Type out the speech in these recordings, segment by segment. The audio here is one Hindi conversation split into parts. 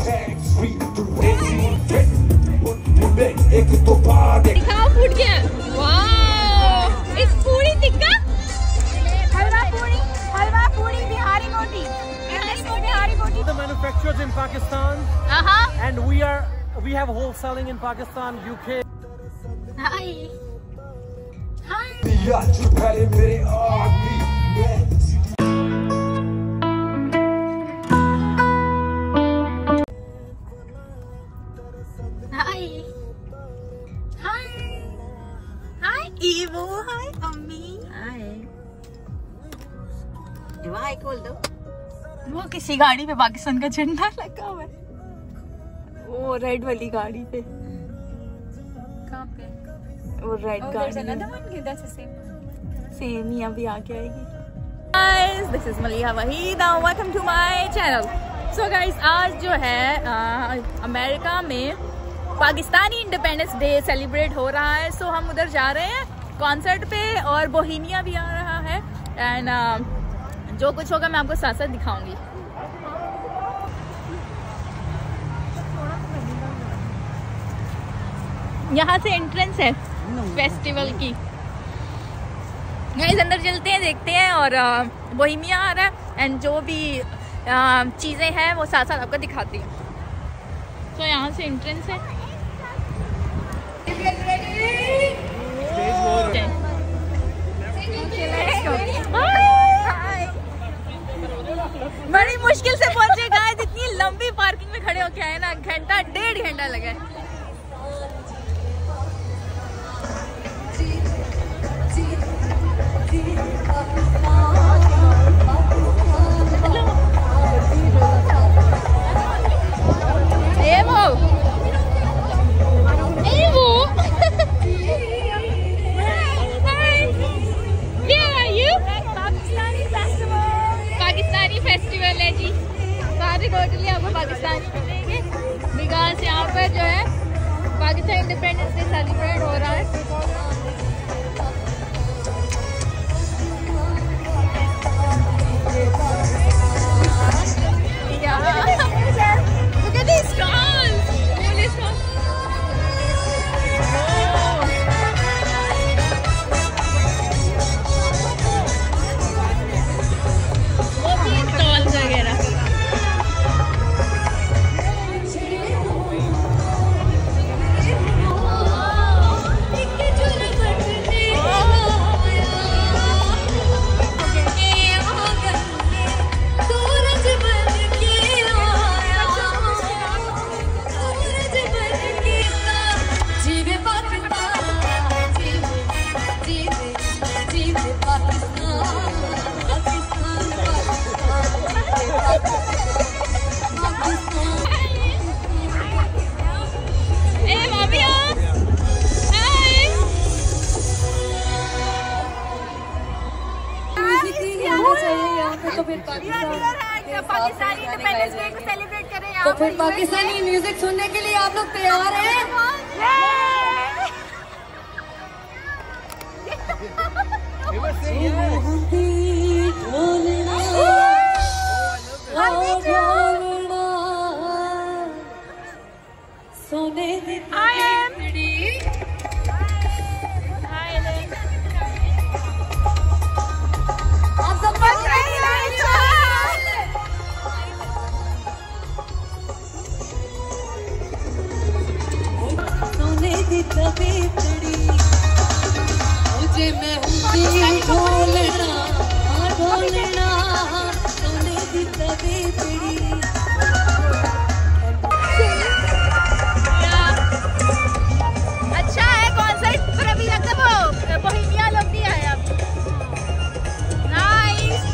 दिखाओ फूड क्या है? वाह, इस पूरी टिक्का, हलवा पूरी बिहारी रोटी, बिहारी रोटी। The manufacturers in Pakistan, and we have wholesaling in Pakistan, UK. Hi. Evo, hi अम्मी, hi. हाय खोल दो। वो किसी गाड़ी पे पाकिस्तान का झंडा लगा हुआ है, वो रेड वाली गाड़ी पे। कहाँ पे? वो रेड गाड़ी सेम ही अभी आके आएगी। Guys, this is Maliha Waheed and welcome to my channel. So guys, आज जो है अमेरिका में पाकिस्तानी इंडिपेंडेंस डे सेलिब्रेट हो रहा है। सो हम उधर जा रहे हैं कॉन्सर्ट पे, और बोहेमिया भी आ रहा है, एंड जो कुछ होगा मैं आपको साथ साथ दिखाऊंगी। यहाँ से एंट्रेंस है फेस्टिवल की। गाइस अंदर चलते हैं, देखते हैं, और बोहेमिया आ रहा है, एंड जो भी चीज़ें हैं वो साथ साथ आपको दिखाती हूँ। तो यहाँ से एंट्रेंस है। बड़ी मुश्किल से पहुंचे गाइस, इतनी लंबी पार्किंग में खड़े होके आए ना, घंटा 1.5 घंटा लगा। फेस्टिवल है जी, सारे टोटली आपको पाकिस्तानी मिलेंगे, बिकॉज यहाँ पर जो है पाकिस्तान इंडिपेंडेंस डे सेलिब्रेट हो रहा है। Look at these stalls. Pakistani independence day को सेलिब्रेट करें। तो फिर पाकिस्तानी म्यूजिक सुनने के लिए आप लोग तैयार हैं? अच्छा है कॉन्सर्ट, पर अभी लगता है बोहेमिया लोग भी आए अब। नाइस।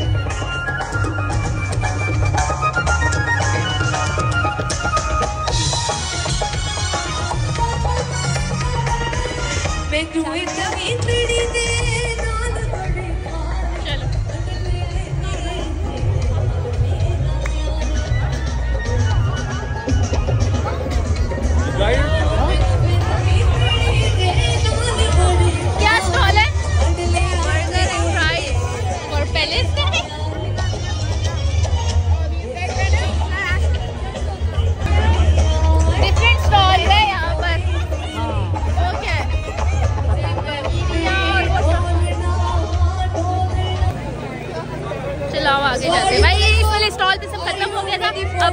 क्या स्टॉल है? बर्गर एंड फ्राई और पैलेस।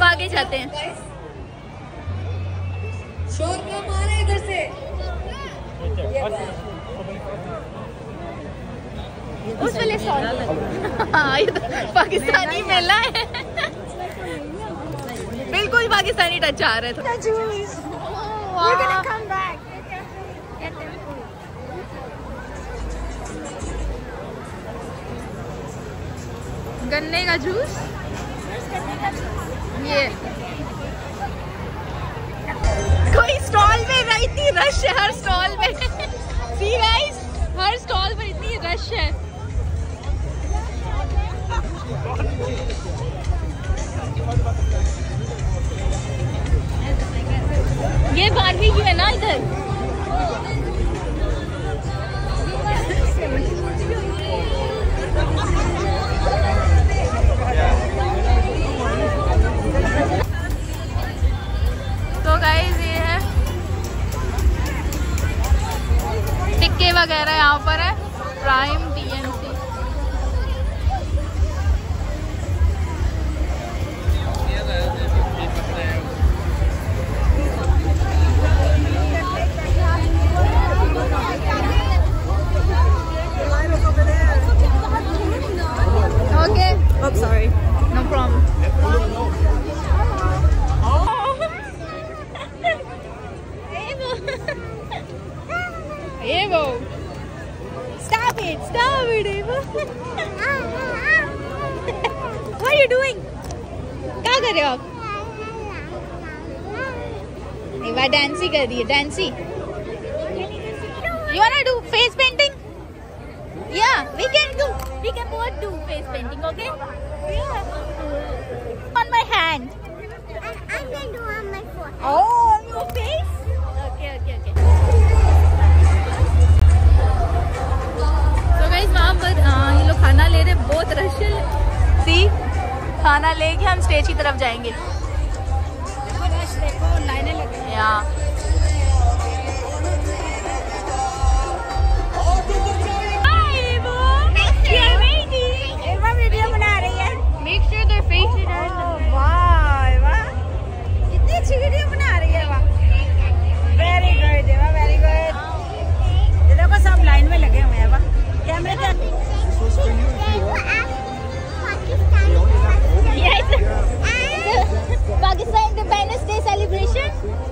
आगे जाते हैं। शोर कम आ रहा है इधर से। उस वाले हाँ, ये तो पाकिस्तानी मेला है। बिल्कुल पाकिस्तानी टच आ रहा है। गन्ने का जूस, ये कोई स्टॉल में इतनी रश है, हर स्टॉल में। सी गाइस, हर स्टॉल पर इतनी रश है। ये बारबेक्यू है ना इधर। तो गाइस ये है टिक्के वगैरह यहाँ पर है, prime TNC। Okay. Oh, sorry. No problem. Evo. Stop it, Evo. What are you doing? क्या कर रहे हो आप? एवा डांसी कर रही है, डांसी। You wanna do face painting? Yeah, we can both do face painting, okay? Yeah. On my hand. I can do on my foot. Oh, on your face? Okay. So guys, वहाँ पर ये लोग खाना ले रहे, बहुत रश है। सी, खाना लेके हम स्टेज की तरफ जाएंगे। देखो रश, देखो लाइनें लगी। यहाँ वीडियो बना रही है। Make sure their faces are in the वाह, कितनी अच्छी वीडियो बना रही है। वाह, वेरी गुड, वेरी गुड। ये देखो सब लाइन में लगे हुए हैं। वाह, कैमरे के Pakistan Independence Day celebration.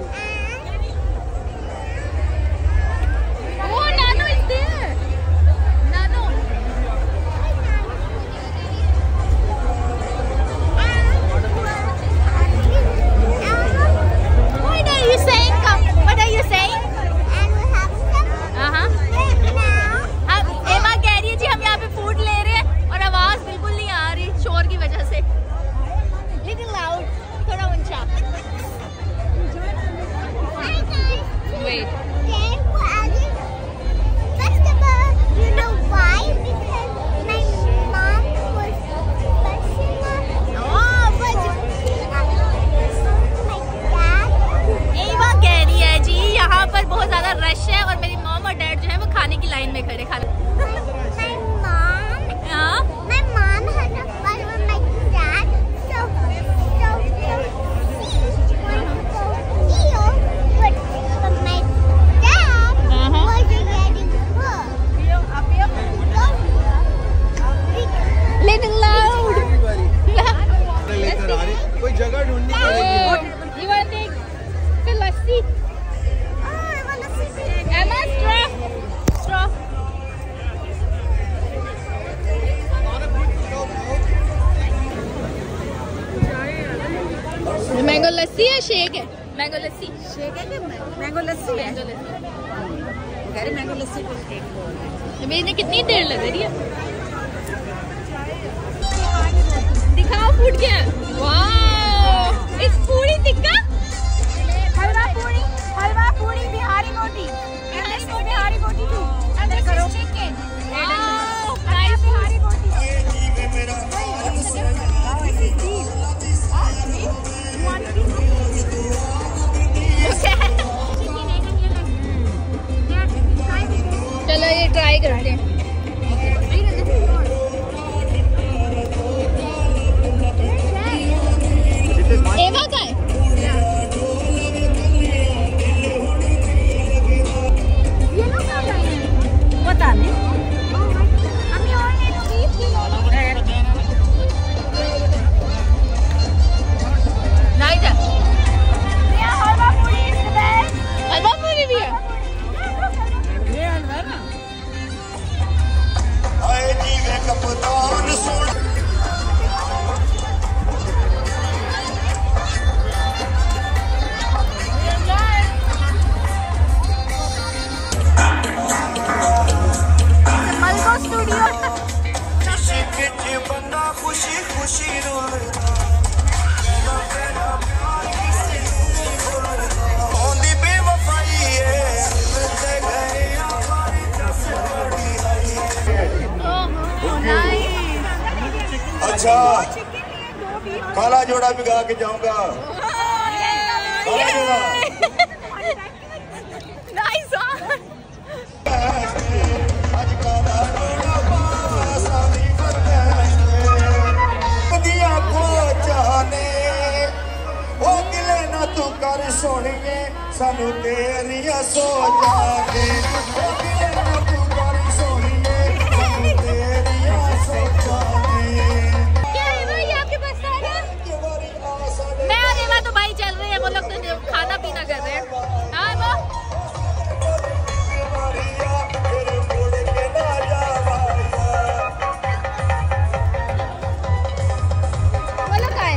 Oh, Nano is there. Nano. What are you saying? What are you saying? हम एमा कह रही है जी, हम यहाँ पे फूड ले रहे हैं और आवाज बिल्कुल नहीं आ रही शोर की वजह से। Little loud, थोड़ा ऊंचा। Wait. First of all, you know why? Because my mom was pushing us. Oh, but My dad. एवा कह रही है जी यहाँ पर बहुत ज्यादा रश है और मेरी मॉम और डैड जो है वो खाने की लाइन में खड़े खाना। My mom had a fight with my dad, so he wanted to go steal, but my dad wasn't getting food. Little loud. कोई जगह ढूंढनी पड़ेगी। You want to take the lassi? Oh, I want to see Emma, straw. Mango lassi है, शेक है? मैंगो लस्सी। शेक है कि मैंगो लस्सी है? मैंगो लस्सी को शेक। मेरी कितनी देर लग रही है? दिखाओ फूड क्या है? वाह, इस पूरी टिक्का, हलवा पूरी बिहारी रोटी, बिहारी रोटी तू अंदर करो। वाह, बिहारी रोटी। चलो ये ट्राई करते हैं। जोड़ा बिगा के जाऊंगा। तू कर सोनिए सानू तेरिया सो जाके तू कर सोनिए सानू तेरिया सो जाके। क्या है भाई आपके पास सारा? मैं और एवा तो भाई चल रहे हैं, वो लोग तो खाना पीना कर रहे हैं। हाँ वो लोग आए।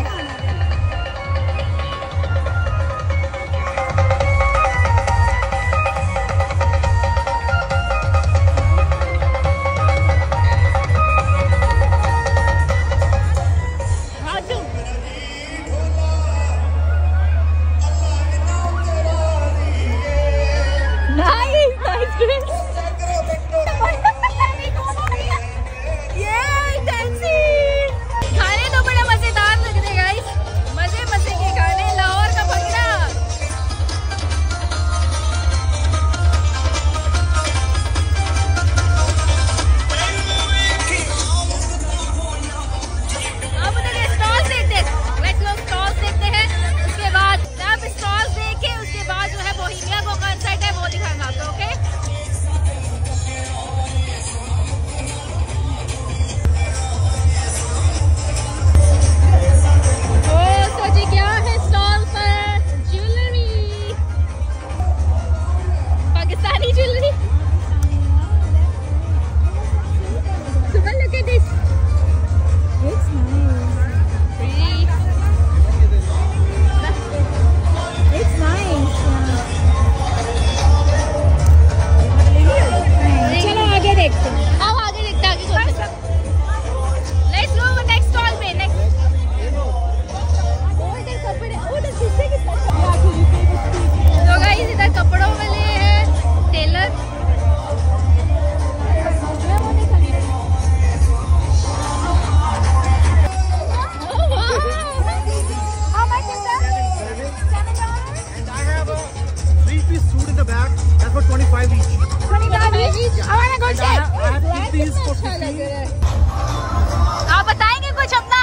आप बताएंगे कुछ अपना?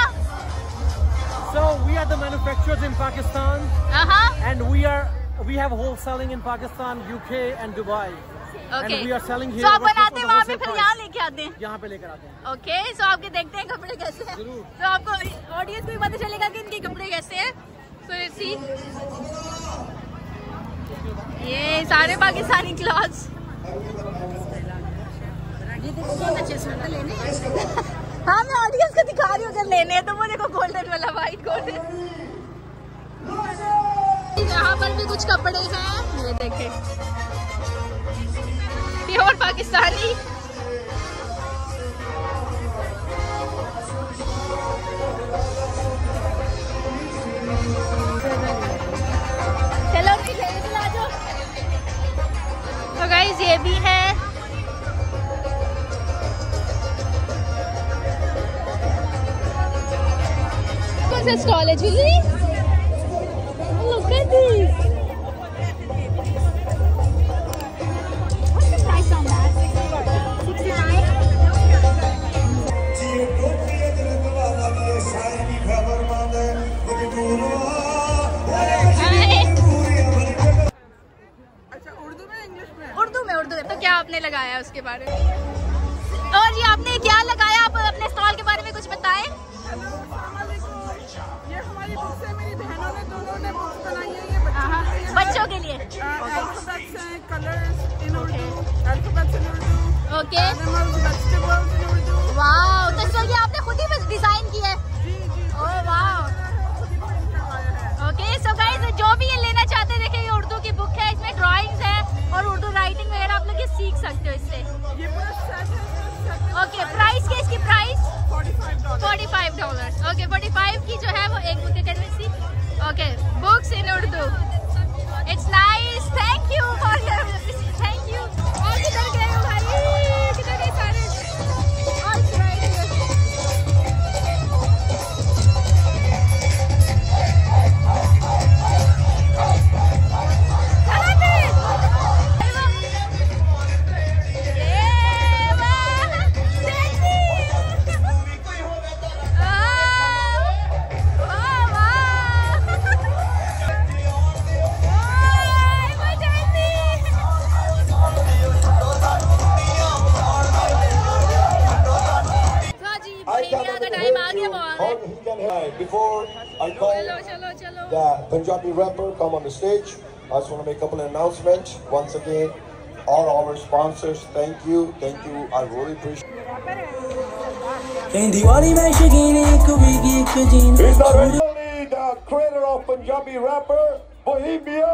So we are the manufacturers in Pakistan, and we have wholesaling in Pakistan, UK and Dubai. Okay. And we are selling here. So आप बनाते हैं वहाँ पे फिर यहाँ लेके आते हैं? यहाँ पे लेकर आते हैं। Okay, so आपके देखते हैं कपड़े कैसे हैं? तो आपको ऑडियंस को भी पता चलेगा कि इनके कपड़े कैसे हैं। So let's see. ये सारे पाकिस्तानी क्लॉथ्स। हाँ मैं ऑडियंस को दिखा रही हूँ अगर लेने हैं तो वो देखो गोल्डन वाला, वाइट गोल्डन। यहाँ पर भी कुछ कपड़े हैं, ये देखें प्योर पाकिस्तानी। चलो ला जाओ। तो गाइस ये भी है। कौन सा स्टॉल है? Jewellery. Look at this. What's the price on that? 65. Urdu में। तो क्या आपने लगाया उसके बारे में? और ये आपने क्या लगाया? आप अपने स्टॉल के बारे में कुछ बताएं। ये हमारी बुक्स है, मेरी बहनों ने दोनों ने बुक्स बनाई है। ये बच्चों के लिए अल्फाबेट्स हैं, colours in Urdu, alphabets in Urdu. Okay, vegetables in Urdu. Wow, तो सर ये आपने खुद ही डिजाइन किया है? जी। Oh wow. Okay, so guys जो भी ये लेना चाहते हैं देखिए, ये उर्दू की बुक है, इसमें ड्राइंग्स है और उर्दू राइटिंग वगैरह आप लोग ये सीख सकते हो इससे। ये पूरा सेट है। ओके, प्राइस क्या इसकी? प्राइस $45। ओके, 45 की जो है वो एक बुक है। Okay, books in Urdu. It's nice, thank you for your, thank you. और किधर गए हो भाई? किधर गए सारे? और Punjabi rapper, come on the stage. I just want to make a couple of announcements. Once again, all our sponsors, thank you. I really appreciate it. He's not only the creator of Punjabi rapper, Bohemia.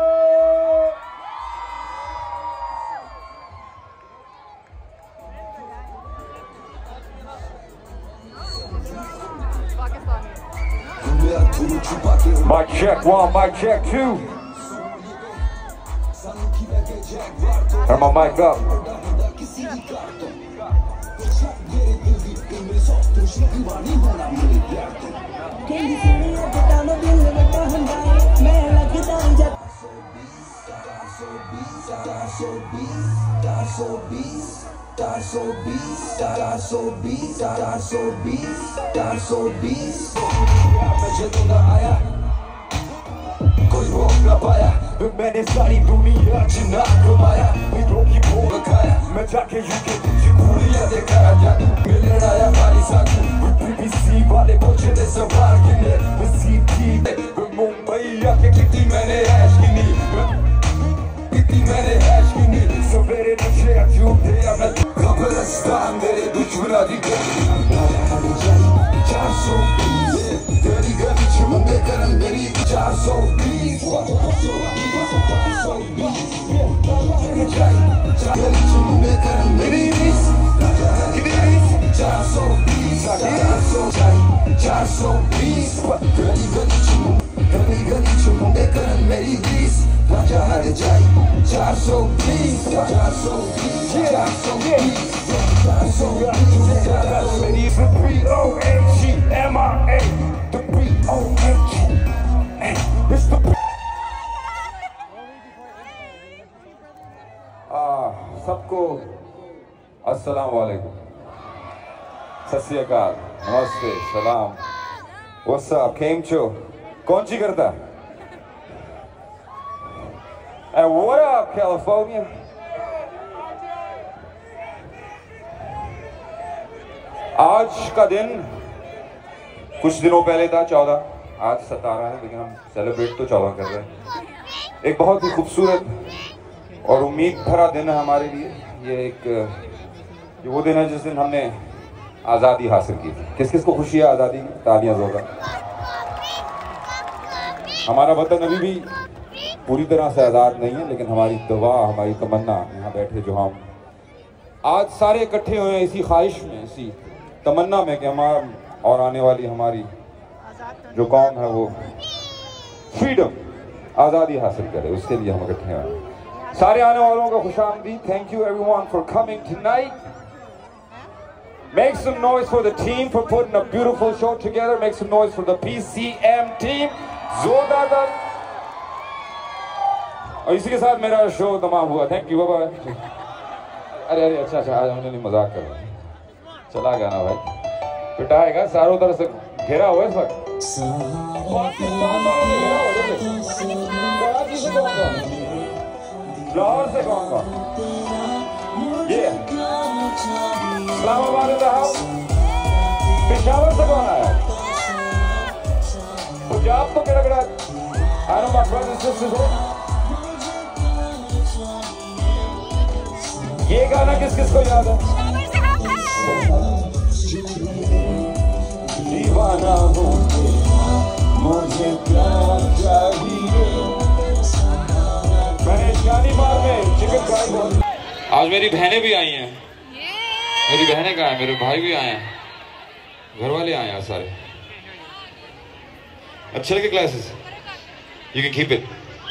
Mic check 1, mic check 2. Turn my mic up. कोई रोक न पाया मैंने सारी दुनिया जिन्ना घुमाया मित्रों की भूख खाया मैं जाके यूके चिकुड़िया दिखाया जादू मिलने आया वाली साकू बीबीसी वाले पूछे थे सवाल किने सीटी मुंबई आके कितनी मैंने ऐश की सवेरे नशे झूठे या मैं कब्रिस्तान मेरे दुश्मना दी तेरी गली चुमते करन मेरी 420 गली चुमते करन मेरी 420 गली चुमते करन मेरी 20 राजा हर जाई 420 मेरी B-O-H-M-I-A the B-O-H it's the सबको अस्सलाम वालेकुम सत श्री अकाल नमस्ते सलाम व्हाट्स अप केम छो कौन सी करता and what up California आज का दिन कुछ दिनों पहले था 14 आज 17 है लेकिन हम सेलिब्रेट तो 14 कर रहे हैं एक बहुत ही खूबसूरत और उम्मीद भरा दिन है हमारे लिए ये वो दिन है जिस दिन हमने आज़ादी हासिल की थी किस किस को खुशी है आज़ादी की तालियां जोरदार हमारा वतन अभी भी पूरी तरह से आज़ाद नहीं है लेकिन हमारी दुआ हमारी तमन्ना यहाँ बैठे जो हम आज सारे इकट्ठे हुए हैं इसी ख्वाहिश में इसी तमन्ना में कि हमारा और आने वाली हमारी जो कौम है वो फ्रीडम आज़ादी हासिल करे उसके लिए हम इकट्ठे हैं सारे आने वालों को खुशामदीद thank you everyone for coming tonight Make some noise for the team for putting a beautiful show together. Make some noise for the PCM team. जोरदार और इसी के साथ मेरा शो तमाम हुआ थैंक यू बाय अरे अच्छा आज हमने नहीं मजाक कर चला गया ना भाई पिटाएगा चारों तरफ से घेरा हुआ इस वक्त लाहौर से कौन ये Islamabad in the house Peshawar से कौन आया पंजाब तो क्या लग रहा है I know my brothers and sisters ये गाना किस किस को याद है दीवाना हूँ मुझे प्यार चाहिए मैंने शालीमार में चिकन फ्राई बहुत आज मेरी बहनें भी आई हैं मेरी बहनें कहाँ हैं मेरे भाई भी आए हैं घर वाले आए हैं सारे अच्छे लगे classes you can keep it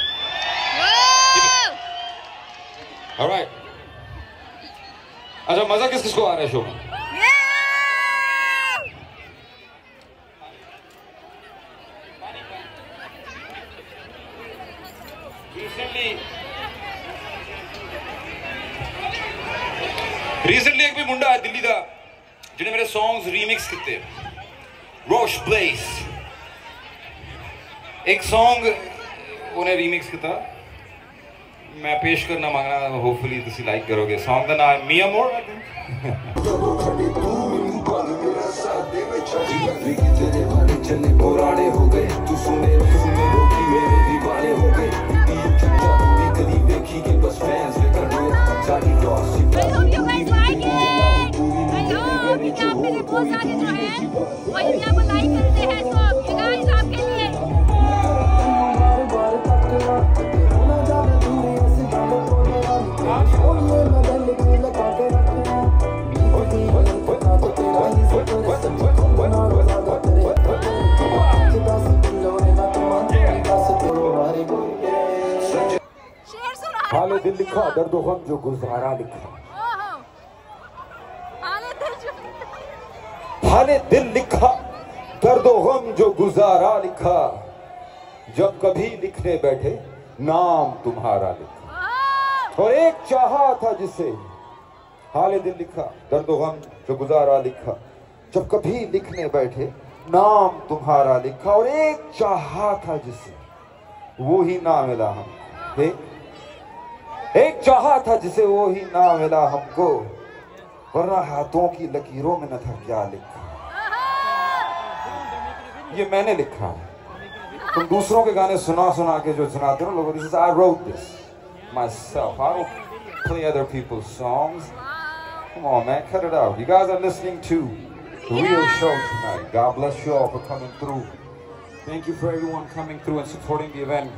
all right अच्छा मजा किस किस को आ रहा है शो में रिसेंटली एक भी मुंडा है दिल्ली का जिन्हें मेरे सॉन्ग्स रीमिक्स किए रोश ब्लेस एक सॉन्ग उन्हें रीमिक्स किया मैं पेश करना मांगना होपफुली तुसी लाइक करोगे सॉन्ग का नाम है मिया मोर आई थिंक मेरे दीवाने हो गए कभी देखी कि बस फैंस लेकर रोए जानी लॉस बहुत सारे जो है वो इंडिया को लाइक करते हैं, तो ये गाइस आपके लिए शेर सुना। हाले दिल लिखा दर्द गम जो गुजारा लिखा, हाले दिल लिखा दर्द गम जो गुजारा लिखा, जब कभी लिखने बैठे नाम तुम्हारा लिखा। और एक चाहा था जिसे, हाले दिल लिखा दर्द गम जो गुजारा लिखा, जब कभी लिखने बैठे नाम तुम्हारा लिखा। और एक चाहा था जिसे, वो ही ना मिला हमको। एक चाहा था जिसे, वो ही ना मिला हमको, वरना हाथों की लकीरों में न था क्या लिखा। ये मैंने लिखा, तुम दूसरों के गाने सुना सुना के जो सुनाते हो लोगों, this is I wrote this myself. I don't play other people's songs. Come on, man, cut it out. You guys are listening to the real show tonight. God bless you all for coming through. Thank you for everyone coming through and supporting the event.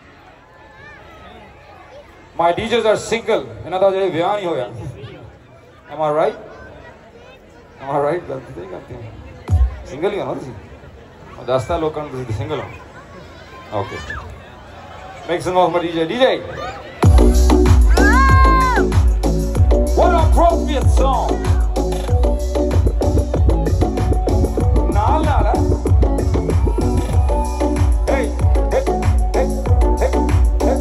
My DJs are single. Inna da jai vyah nahi hoya. Am I right? Am I right? Galti nahi karte hain. Single hi ho na tusi? Dasta log kan tusi single ho. Okay. Make some noise for DJ. DJ. What an appropriate song. Nah, nah, nah. Hey, hey, hey, hey, hey.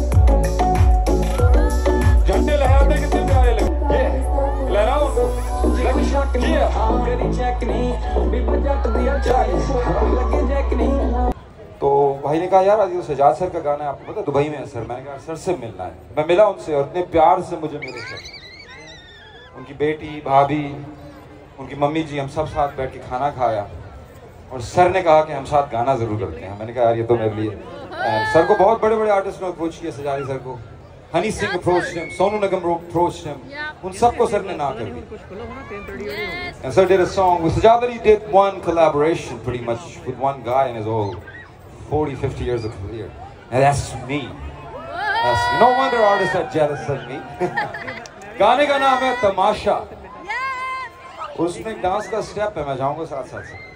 झंडे लहराते कितने प्यारे लगे। Yeah, लहराओ उनको। लगे शक नहीं, तेरी चेक नहीं, बिल्कुल जट दिया चाहिए, लगे चेक नहीं। तो भाई ने कहा यार आज सजाद सर का गाना है, आपको पता है दुबई में है सर। मैंने कहा सर से मिलना है। मैं मिला उनसे और इतने प्यार से मुझे मिले सर। उनकी बेटी, भाभी, उनकी मम्मी जी, हम सब साथ बैठ के खाना खाया और सर ने कहा कि हम साथ गाना जरूर करते हैं। मैंने कहा यार ये तो मेरे लिए। सर को बहुत बड़े बड़े आर्टिस्ट ने अप्रोच किया, सजादी सर को, Honey Singh approach him, Sonu Nigam approach him, उन सबको सर ने ना कर दी। And sir did a song with Sajad Ali, did one collaboration pretty much with one guy in his whole 40-50 years of career, and that's me. That's me. No wonder artists are jealous of me. गाने का नाम है तमाशा, उसमें एक डांस का स्टेप है, मैं जाऊंगा साथ साथ से।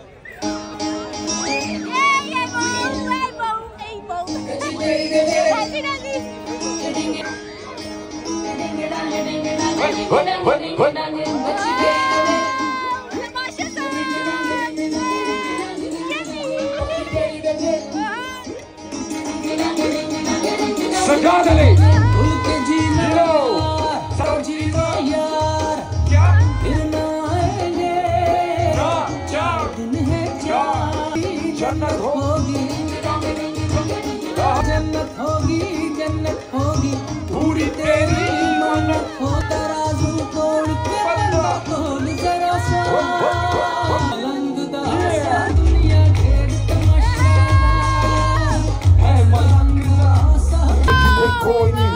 Sajad Ali, जन्नत होगी, जन्नत होगी, जन्नत होगी पूरी तेरी मानत हो। तराजू तोड़ के बोल जरा सा, मलंगदा सा दुनिया ढेर तमाशा है, मलंगदा सा कोई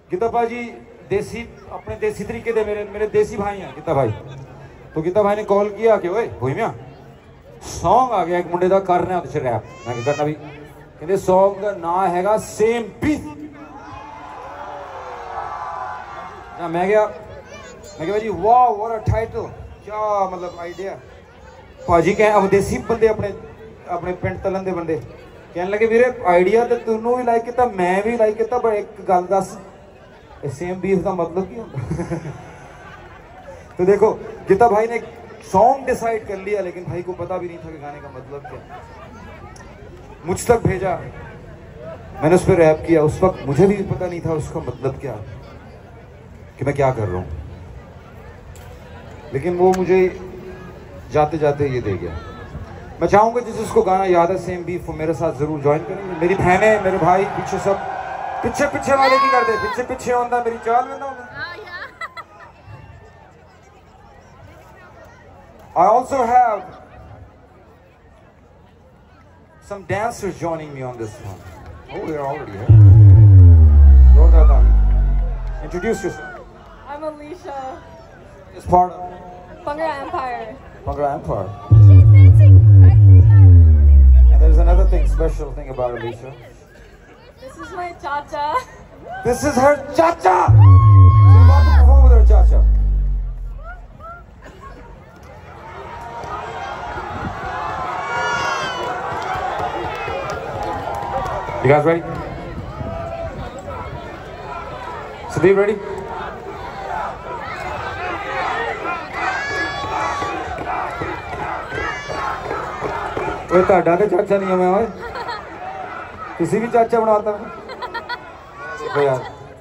गीता भाजी देसी अपने देसी तरीके दे मेरे देसी भाई हैं गीता भाई। तो गीता भाई ने कॉल किया कि ओए होई मियां सॉन्ग आ गया एक मुंडे दा करना उस रैप। मैं क्या करना भी कहते सॉन्ग का नाम हैगा सेम बीफ। मैं क्या भाजी वाह व्हाट अ टाइटल, क्या मतलब आइडिया। भाजी कह अब देसी बंदे अपने पिंड तलन दे बंदे कहने लगे वीरे आइडिया तो तूनों भी लाइक किया मैं भी लाइक किया, पर एक गल दस सेम बीफ का मतलब की होता। तो देखो गीता भाई ने सॉन्ग डिसाइड कर लिया, लेकिन भाई को पता भी नहीं था कि गाने का मतलब क्या। मुझ तक भेजा, मैंने उस पर रैप किया। उस वक्त मुझे भी पता नहीं था उसका मतलब क्या, कि मैं क्या कर रहा हूँ, लेकिन वो मुझे जाते जाते ये दे गया। मैं चाहूंगा जिसको गाना याद है सेम बीफ वो मेरे साथ जरूर ज्वाइन करेंगे। मेरी बहनें मेरे भाई पीछे सब पीछे वाले की करते पीछे होता मेरी चाल में ना। I also have some dancers joining me on this one. Oh, they're already here. Rhoda Dani, introduce yourself. I'm Alicia. It's part of Bhangra Empire. Bhangra Empire. She's dancing right now. And there's another special thing about Alicia. This is my chacha. This is her chacha. She's about to perform with her chacha. You guys ready? Sandeep, ready? ओए ताड़ा ते चाचा नहीं है मैं ओए, किसी भी चाचा बनाता देखो यार।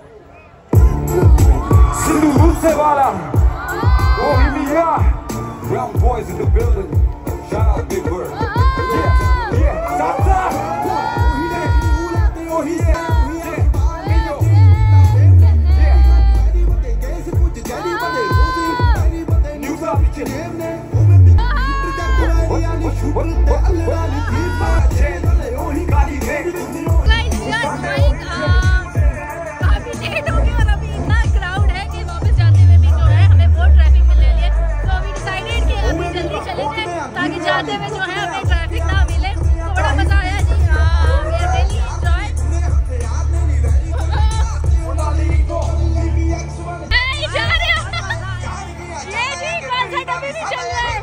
सिंदूर से वाला ओ ही मिया, young boys in the building, shout out Big Bird, yeah चाचा oh yeah काफी लेट हो गई और अभी इतना क्राउड है कि वापस जाते हुए भी जो है हमें बहुत ट्रैफिक मिलने वाली है। तो अभी डिसाइडेड कि अभी जल्दी चले जाए ताकि जाते हुए जो है हमें ट्रैफिक ना मिले। तो बड़ा मजा आया जी, वी आर रियली एंजॉय। जा रहे हो ये जी कॉन्सर्ट अभी भी चल रहा है।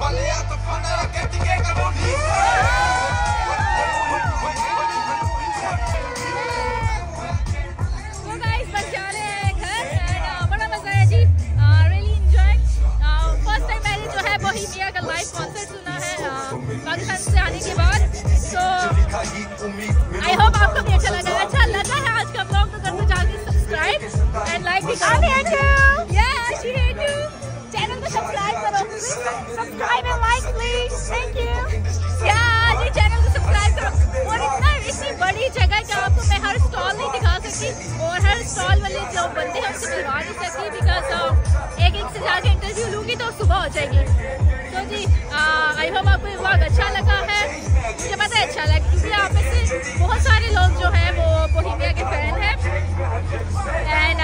बोहेमिया का लाइव कॉन्सर्ट सुना है पाकिस्तान से आने के बाद। तो आई होप आपको भी अच्छा लगा है आज का ब्लॉग। तो कर दो जाके सब्सक्राइब एंड लाइक भी कर दो। चैनल को सब्सक्राइब करो, subscribe and like please, thank you. यार जी चैनल को सब्सक्राइब करो। और इतनी बड़ी जगह कि आपको मैं हर स्टॉल नहीं दिखा सकती और हर स्टॉल वाले जो बंदे हैं उससे मिलवा नहीं सकती, बिकॉज एक से जाके इंटरव्यू लूँगी तो सुबह हो जाएगी। तो जी आई होप आपको ये व्लॉग अच्छा लगा है। मुझे पता है अच्छा लगा क्योंकि आप में से बहुत सारे लोग जो हैं वो बोहेमिया के फैन हैं एंड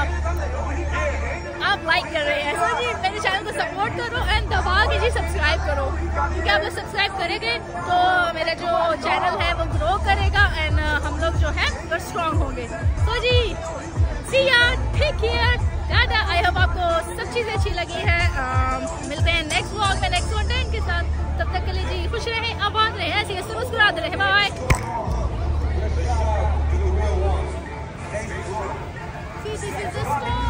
आप लाइक कर रहे हैं। तो जी मेरे चैनल को सपोर्ट करो एंड दबा के जी सब्सक्राइब करो, क्योंकि आप लोग सब्सक्राइब करेंगे तो मेरा जो चैनल है वो ग्रो करेगा एंड हम लोग जो है वो स्ट्रॉन्ग होंगे। तो जी see ya take care, tata. I hope आपको सब चीज़ें अच्छी लगी है। मिलते हैं नेक्स्ट व्लॉग में नेक्स्ट कंटेंट के साथ। तब तक के लिए जी खुश रहें, आबाद रहें, ऐसे ऐसे मुस्कुराते रहें। बाय।